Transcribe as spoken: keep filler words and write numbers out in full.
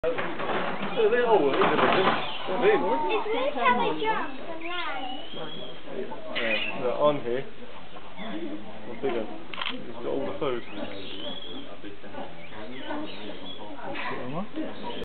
They're all in, isn't it? It's this how they jump and land. Yeah, they're on here. What bigger? It's got all the food.